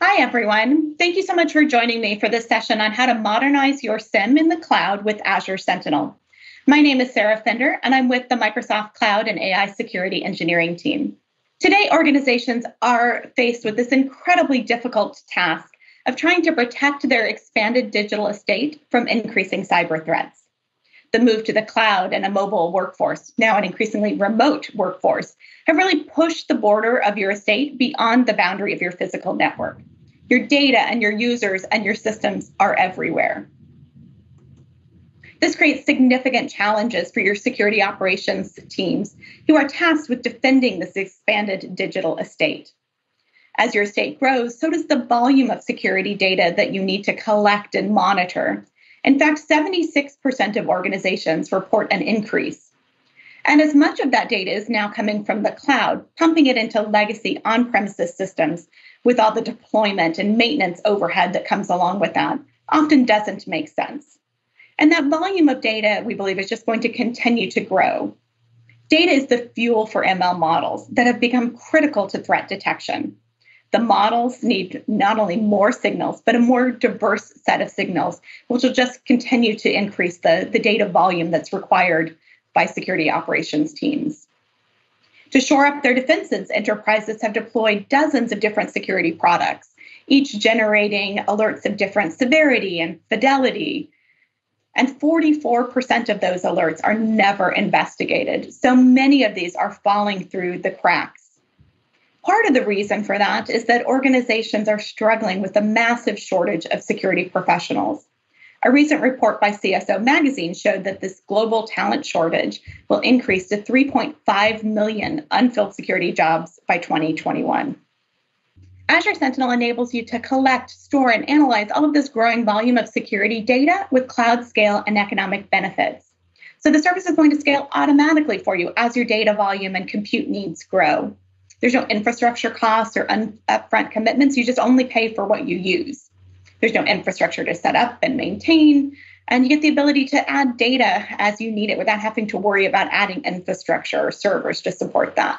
Hi, everyone. Thank you so much for joining me for this session on how to modernize your SIEM in the cloud with Azure Sentinel. My name is Sarah Fender, and I'm with the Microsoft Cloud and AI Security Engineering team. Today, organizations are faced with this incredibly difficult task of trying to protect their expanded digital estate from increasing cyber threats. The move to the cloud and a mobile workforce, now an increasingly remote workforce, have really pushed the border of your estate beyond the boundary of your physical network. Your data and your users and your systems are everywhere. This creates significant challenges for your security operations teams who are tasked with defending this expanded digital estate. As your estate grows, so does the volume of security data that you need to collect and monitor. In fact, 76% of organizations report an increase. And as much of that data is now coming from the cloud, pumping it into legacy on-premises systems with all the deployment and maintenance overhead that comes along with that often doesn't make sense. And that volume of data, we believe, is just going to continue to grow. Data is the fuel for ML models that have become critical to threat detection. The models need not only more signals, but a more diverse set of signals, which will just continue to increase the data volume that's required by security operations teams. To shore up their defenses, enterprises have deployed dozens of different security products, each generating alerts of different severity and fidelity. And 44% of those alerts are never investigated. So many of these are falling through the cracks. Part of the reason for that is that organizations are struggling with a massive shortage of security professionals. A recent report by CSO Magazine showed that this global talent shortage will increase to 3.5 million unfilled security jobs by 2021. Azure Sentinel enables you to collect, store, and analyze all of this growing volume of security data with cloud scale and economic benefits. So the service is going to scale automatically for you as your data volume and compute needs grow. There's no infrastructure costs or upfront commitments. You just only pay for what you use. There's no infrastructure to set up and maintain, and you get the ability to add data as you need it without having to worry about adding infrastructure or servers to support that.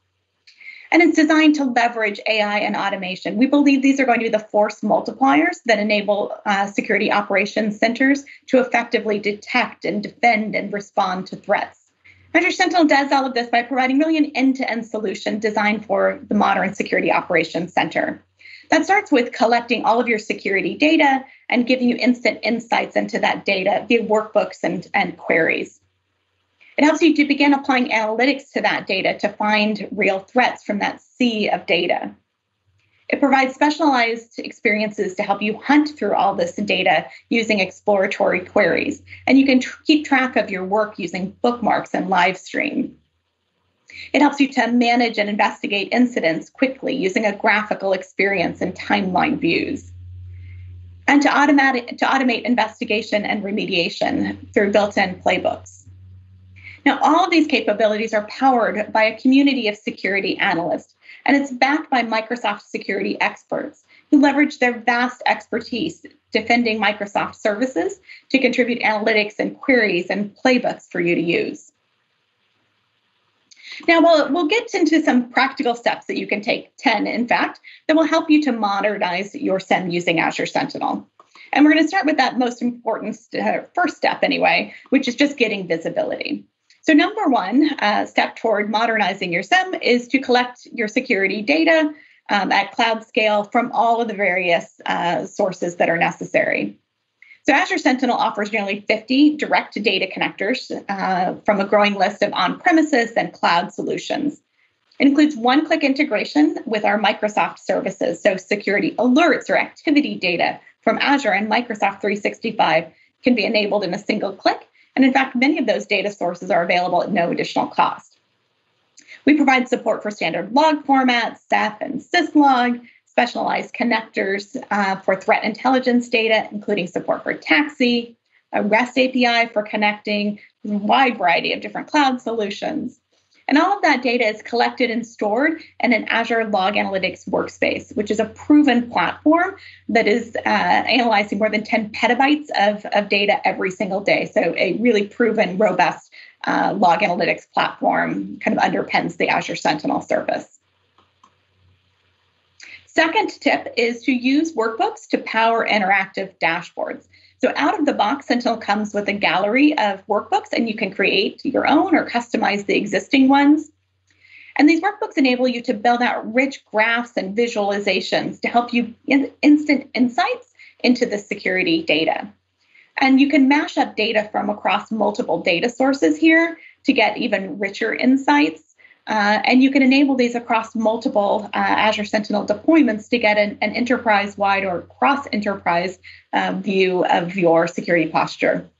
And it's designed to leverage AI and automation. We believe these are going to be the force multipliers that enable security operations centers to effectively detect and defend and respond to threats. Azure Sentinel does all of this by providing really an end-to-end solution designed for the modern security operations center. That starts with collecting all of your security data and giving you instant insights into that data via workbooks and queries. It helps you to begin applying analytics to that data to find real threats from that sea of data. It provides specialized experiences to help you hunt through all this data using exploratory queries. And you can keep track of your work using bookmarks and live stream. It helps you to manage and investigate incidents quickly using a graphical experience and timeline views. And to automate investigation and remediation through built-in playbooks. Now, all of these capabilities are powered by a community of security analysts, and it's backed by Microsoft security experts who leverage their vast expertise defending Microsoft services to contribute analytics and queries and playbooks for you to use. Now, we'll get into some practical steps that you can take, 10 in fact, that will help you to modernize your SIEM using Azure Sentinel. And we're going to start with that most important first step anyway, which is just getting visibility. So number one step toward modernizing your SIEM is to collect your security data at cloud scale from all of the various sources that are necessary. So Azure Sentinel offers nearly 50 direct data connectors from a growing list of on-premises and cloud solutions. It includes one-click integration with our Microsoft services, so security alerts or activity data from Azure and Microsoft 365 can be enabled in a single click. And in fact, many of those data sources are available at no additional cost. We provide support for standard log formats, Ceph and syslog, specialized connectors for threat intelligence data, including support for Taxi, a REST API for connecting a wide variety of different cloud solutions. And all of that data is collected and stored in an Azure Log Analytics workspace, which is a proven platform that is analyzing more than 10 petabytes of data every single day. So a really proven, robust log analytics platform kind of underpins the Azure Sentinel service. Second tip is to use workbooks to power interactive dashboards. So out of the box, Sentinel comes with a gallery of workbooks, and you can create your own or customize the existing ones. And these workbooks enable you to build out rich graphs and visualizations to help you instant insights into the security data. And you can mash up data from across multiple data sources here to get even richer insights. And you can enable these across multiple Azure Sentinel deployments to get an enterprise-wide or cross-enterprise view of your security posture.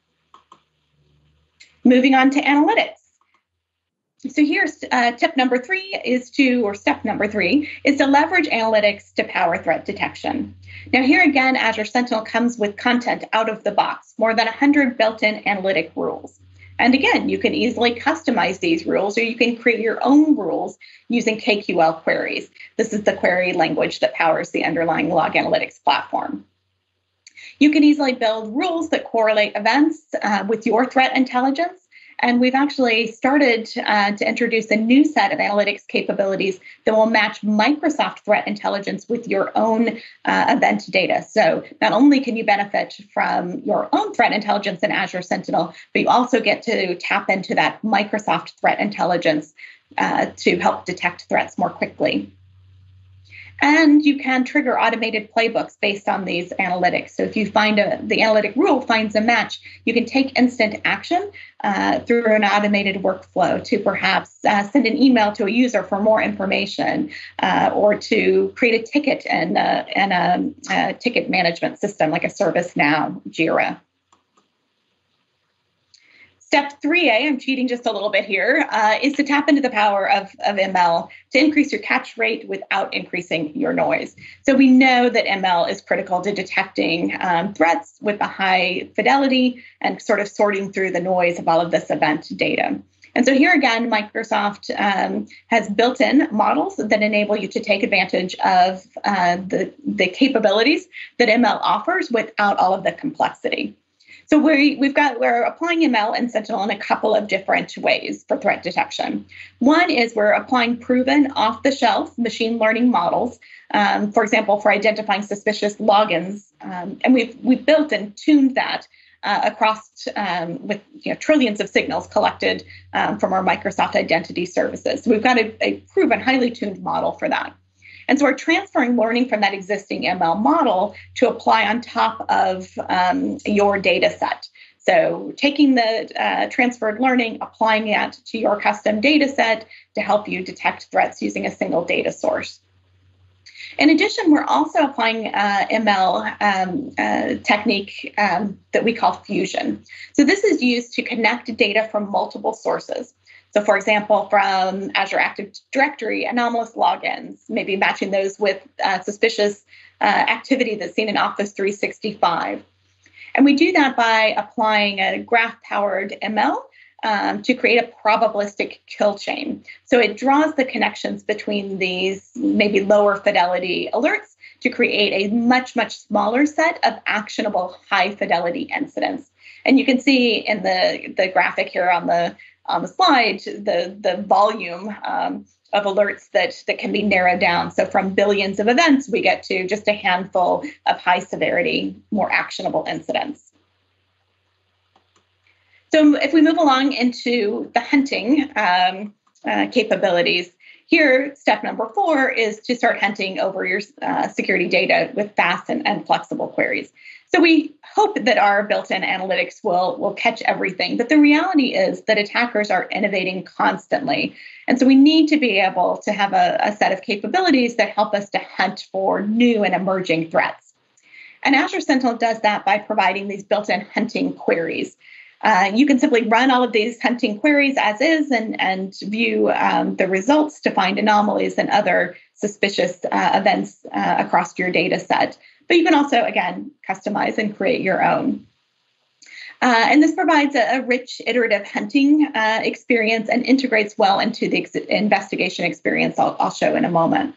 Moving on to analytics. So here's step number 3 is to leverage analytics to power threat detection. Now here again, Azure Sentinel comes with content out of the box, more than 100 built-in analytic rules. And again, you can easily customize these rules, or you can create your own rules using KQL queries. This is the query language that powers the underlying log analytics platform. You can easily build rules that correlate events with your threat intelligence. And we've actually started to introduce a new set of analytics capabilities that will match Microsoft threat intelligence with your own event data. So not only can you benefit from your own threat intelligence in Azure Sentinel, but you also get to tap into that Microsoft threat intelligence to help detect threats more quickly. And you can trigger automated playbooks based on these analytics. So if you find the analytic rule finds a match, you can take instant action through an automated workflow to perhaps send an email to a user for more information, or to create a ticket in a ticket management system like a ServiceNow, Jira. Step 3A, I'm cheating just a little bit here, is to tap into the power of ML to increase your catch rate without increasing your noise. So we know that ML is critical to detecting threats with a high fidelity and sort of sorting through the noise of all of this event data. And so here again, Microsoft has built-in models that enable you to take advantage of the capabilities that ML offers without all of the complexity. So we're applying ML and Sentinel in a couple of different ways for threat detection. One is we're applying proven off-the-shelf machine learning models, for example, for identifying suspicious logins, and we've built and tuned that across with trillions of signals collected from our Microsoft identity services. So we've got a proven, highly tuned model for that. And so we're transferring learning from that existing ML model to apply on top of your data set. So taking the transferred learning, applying it to your custom data set to help you detect threats using a single data source. In addition, we're also applying ML technique that we call fusion. So this is used to connect data from multiple sources. So for example, from Azure Active Directory, anomalous logins, maybe matching those with suspicious activity that's seen in Office 365. And we do that by applying a graph-powered ML to create a probabilistic kill chain. So it draws the connections between these maybe lower fidelity alerts to create a much, much smaller set of actionable high fidelity incidents. And you can see in the graphic here on the slide, the volume of alerts that can be narrowed down. So from billions of events, we get to just a handful of high severity, more actionable incidents. So if we move along into the hunting capabilities, here, step number 4 is to start hunting over your security data with fast and flexible queries. So we hope that our built-in analytics will catch everything, but the reality is that attackers are innovating constantly. And so we need to be able to have a set of capabilities that help us to hunt for new and emerging threats. And Azure Sentinel does that by providing these built-in hunting queries. You can simply run all of these hunting queries as is and view the results to find anomalies and other suspicious events across your data set. But you can also, again, customize and create your own. And this provides a rich iterative hunting experience and integrates well into the investigation experience I'll show in a moment.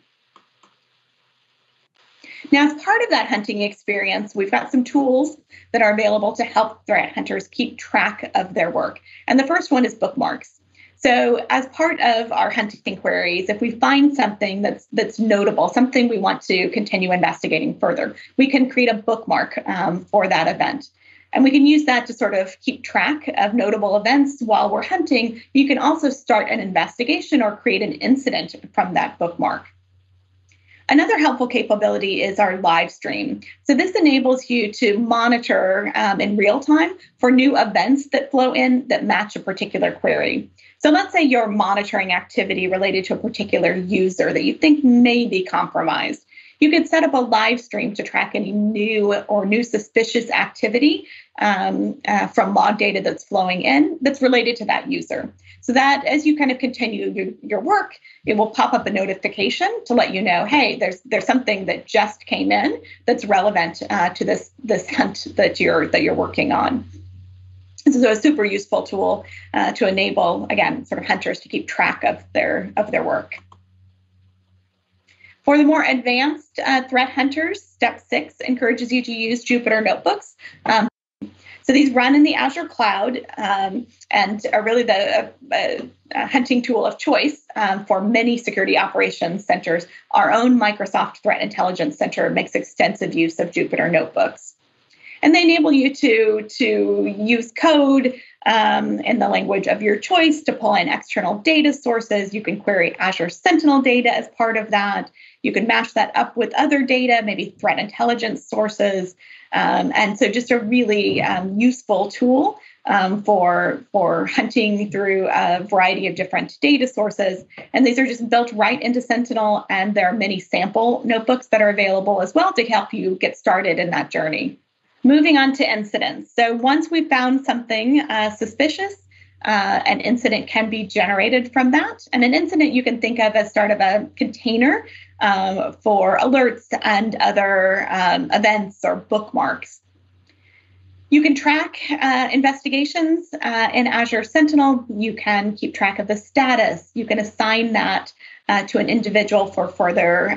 Now, as part of that hunting experience, we've got some tools that are available to help threat hunters keep track of their work. And the first one is bookmarks. So as part of our hunting queries, if we find something that's notable, something we want to continue investigating further, we can create a bookmark for that event. And we can use that to sort of keep track of notable events while we're hunting. You can also start an investigation or create an incident from that bookmark. Another helpful capability is our live stream. So this enables you to monitor in real time for new events that flow in that match a particular query. So let's say you're monitoring activity related to a particular user that you think may be compromised. You could set up a live stream to track any new suspicious activity from log data that's flowing in that's related to that user. So that as you kind of continue your work, it will pop up a notification to let you know, hey, there's something that just came in that's relevant to this hunt that you're working on. This is a super useful tool to enable, again, sort of hunters to keep track of their work. For the more advanced threat hunters, step 6 encourages you to use Jupyter notebooks. So these run in the Azure cloud and are really the hunting tool of choice for many security operations centers. Our own Microsoft Threat Intelligence Center makes extensive use of Jupyter notebooks. And they enable you to use code in the language of your choice to pull in external data sources. You can query Azure Sentinel data as part of that. You can match that up with other data, maybe threat intelligence sources. And so just a really useful tool for hunting through a variety of different data sources. And these are just built right into Sentinel. And there are many sample notebooks that are available as well to help you get started in that journey. Moving on to incidents. So once we've found something suspicious, an incident can be generated from that. And an incident you can think of as sort of a container for alerts and other events or bookmarks. You can track investigations in Azure Sentinel. You can keep track of the status. You can assign that to an individual for further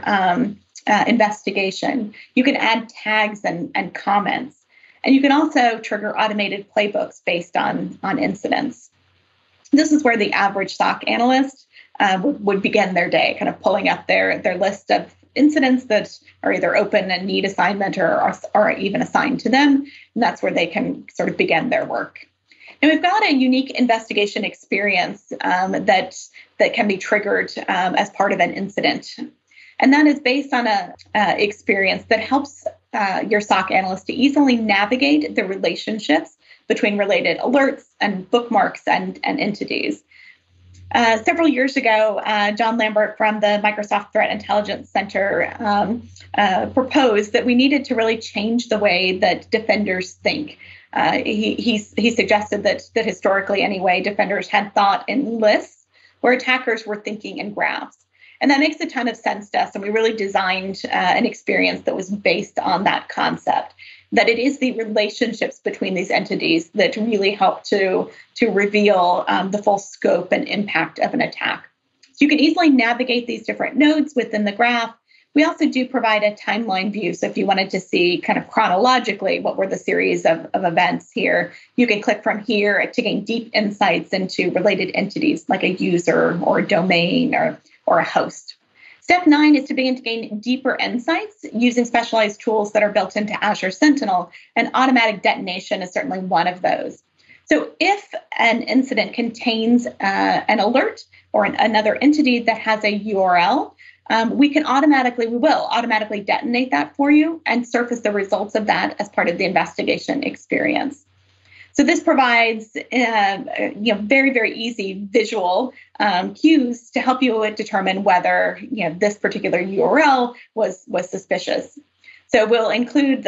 investigation. You can add tags and comments. And you can also trigger automated playbooks based on incidents. This is where the average SOC analyst would begin their day, kind of pulling up their list of incidents that are either open and need assignment or even assigned to them. And that's where they can sort of begin their work. And we've got a unique investigation experience that can be triggered as part of an incident. And that is based on a experience that helps your SOC analyst to easily navigate the relationships between related alerts and bookmarks and entities. Several years ago, John Lambert from the Microsoft Threat Intelligence Center proposed that we needed to really change the way that defenders think. He suggested that historically, anyway, defenders had thought in lists where attackers were thinking in graphs. And that makes a ton of sense to us. And we really designed an experience that was based on that concept, that it is the relationships between these entities that really help to reveal the full scope and impact of an attack. So you can easily navigate these different nodes within the graph. We also do provide a timeline view. So if you wanted to see kind of chronologically what were the series of events here, you can click from here to gain deep insights into related entities like a user or a domain or a host. Step 9 is to begin to gain deeper insights using specialized tools that are built into Azure Sentinel, and automatic detonation is certainly one of those. So if an incident contains an alert or another entity that has a URL, we will automatically detonate that for you and surface the results of that as part of the investigation experience. So this provides very, very easy visual cues to help you determine whether this particular URL was suspicious. So we'll include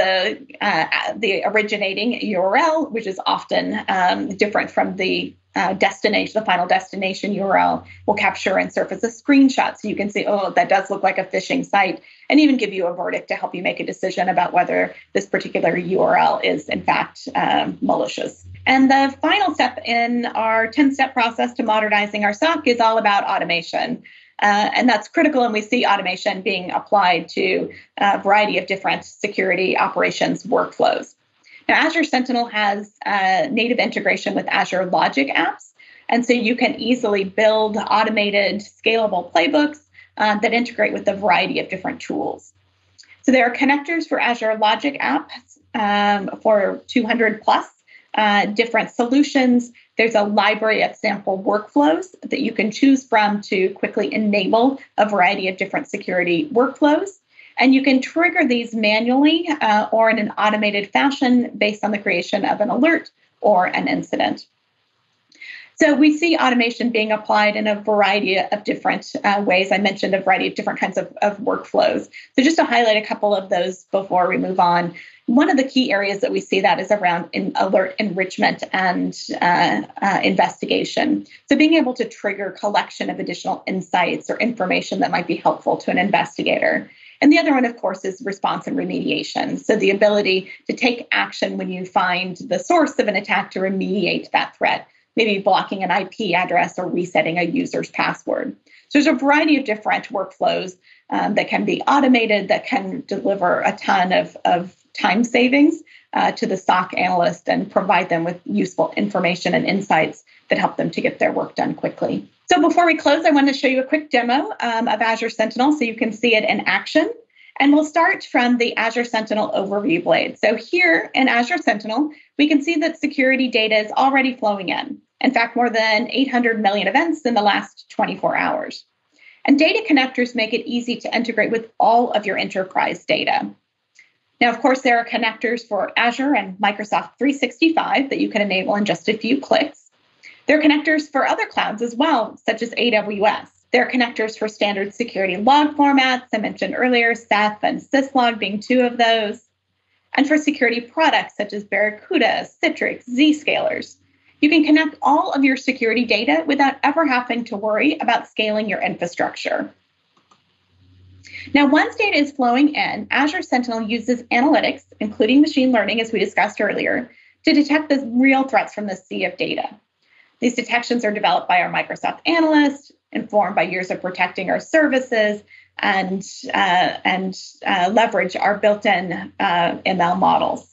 the originating URL, which is often different from the destination, the final destination URL. We'll capture and surface a screenshot so you can see, oh, that does look like a phishing site, and even give you a verdict to help you make a decision about whether this particular URL is in fact malicious. And the final step in our 10-step process to modernizing our SOC is all about automation. And that's critical, and we see automation being applied to a variety of different security operations workflows. Now, Azure Sentinel has native integration with Azure Logic Apps. And so you can easily build automated, scalable playbooks that integrate with a variety of different tools. So there are connectors for Azure Logic Apps for 200 plus different solutions. There's a library of sample workflows that you can choose from to quickly enable a variety of different security workflows. And you can trigger these manually or in an automated fashion based on the creation of an alert or an incident. So we see automation being applied in a variety of different ways. I mentioned a variety of different kinds of workflows. So just to highlight a couple of those before we move on, one of the key areas that we see that is around alert enrichment and investigation. So being able to trigger collection of additional insights or information that might be helpful to an investigator. And the other one, of course, is response and remediation. So the ability to take action when you find the source of an attack to remediate that threat, maybe blocking an IP address or resetting a user's password. So there's a variety of different workflows that can be automated, that can deliver a ton of time savings to the SOC analyst and provide them with useful information and insights that help them to get their work done quickly. So before we close, I want to show you a quick demo of Azure Sentinel so you can see it in action. And we'll start from the Azure Sentinel overview blade. So here in Azure Sentinel, we can see that security data is already flowing in. In fact, more than 800 million events in the last 24 hours. And data connectors make it easy to integrate with all of your enterprise data. Now, of course, there are connectors for Azure and Microsoft 365 that you can enable in just a few clicks. There are connectors for other clouds as well, such as AWS. There are connectors for standard security log formats. I mentioned earlier, Ceph and Syslog being two of those. And for security products such as Barracuda, Citrix, Zscalers. You can connect all of your security data without ever having to worry about scaling your infrastructure. Now, once data is flowing in, Azure Sentinel uses analytics, including machine learning, as we discussed earlier, to detect the real threats from the sea of data. These detections are developed by our Microsoft analysts, informed by years of protecting our services, and leverage our built-in ML models.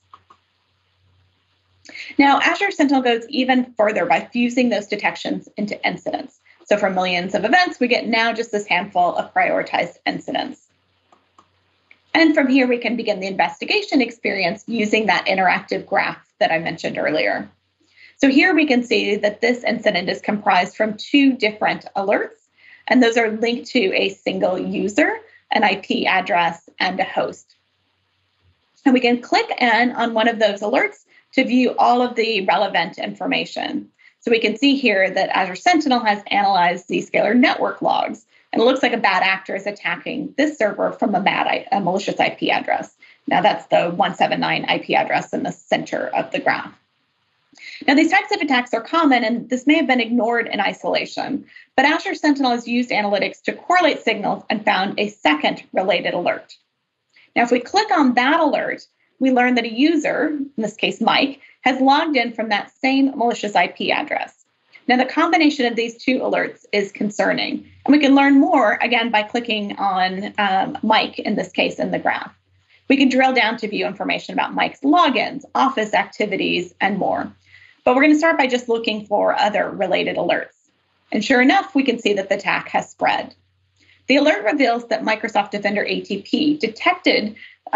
Now, Azure Sentinel goes even further by fusing those detections into incidents. So from millions of events, we get now just this handful of prioritized incidents. And from here, we can begin the investigation experience using that interactive graph that I mentioned earlier. So here we can see that this incident is comprised from two different alerts, and those are linked to a single user, an IP address, and a host. And we can click in on one of those alerts to view all of the relevant information. So we can see here that Azure Sentinel has analyzed Zscaler network logs, and it looks like a bad actor is attacking this server from a malicious IP address. Now that's the 179 IP address in the center of the graph. Now these types of attacks are common, and this may have been ignored in isolation, but Azure Sentinel has used analytics to correlate signals and found a second related alert. Now if we click on that alert, we learn that a user, in this case Mike, has logged in from that same malicious IP address. Now, the combination of these two alerts is concerning. And we can learn more, again, by clicking on Mike, in this case, in the graph. We can drill down to view information about Mike's logins, office activities, and more. But we're going to start by just looking for other related alerts. And sure enough, we can see that the attack has spread. The alert reveals that Microsoft Defender ATP detected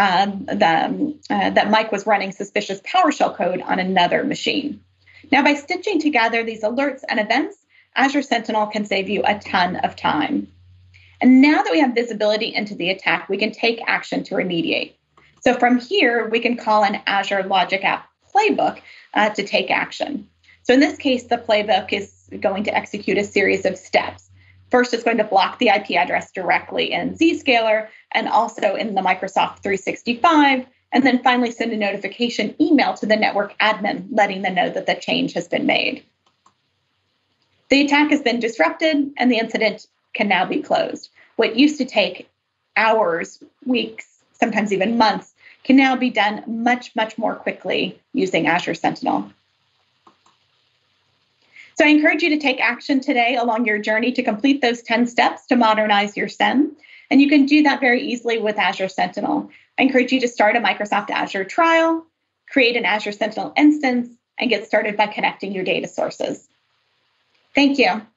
that Mike was running suspicious PowerShell code on another machine. Now, by stitching together these alerts and events, Azure Sentinel can save you a ton of time. And now that we have visibility into the attack, we can take action to remediate. So from here, we can call an Azure Logic App playbook to take action. So in this case, the playbook is going to execute a series of steps. First, it's going to block the IP address directly in Zscaler and also in the Microsoft 365, and then finally send a notification email to the network admin, letting them know that the change has been made. The attack has been disrupted, and the incident can now be closed. What used to take hours, weeks, sometimes even months, can now be done much, much more quickly using Azure Sentinel. So I encourage you to take action today along your journey to complete those 10 steps to modernize your SIEM. And you can do that very easily with Azure Sentinel. I encourage you to start a Microsoft Azure trial, create an Azure Sentinel instance, and get started by connecting your data sources. Thank you.